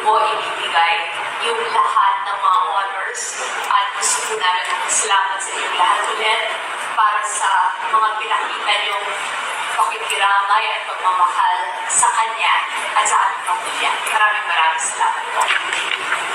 po ibibigay yung lahat ng mga honors at gusto po namin salamat sa inyong lahat ulit para sa mga pinakita niyong pakikiramay at pagmamahal sa kanya at sa ating pamilya. Maraming salamat po.